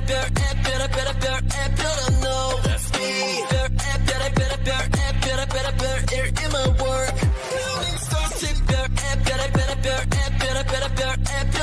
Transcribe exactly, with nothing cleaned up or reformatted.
별, 별, 별, 별, 별, 별, I know. That's me. 별, 별, 별, 별, 별, 별, 별, in my work. Counting stars, 별, 별, 별, 별, 별, 별, 별, 별, 별,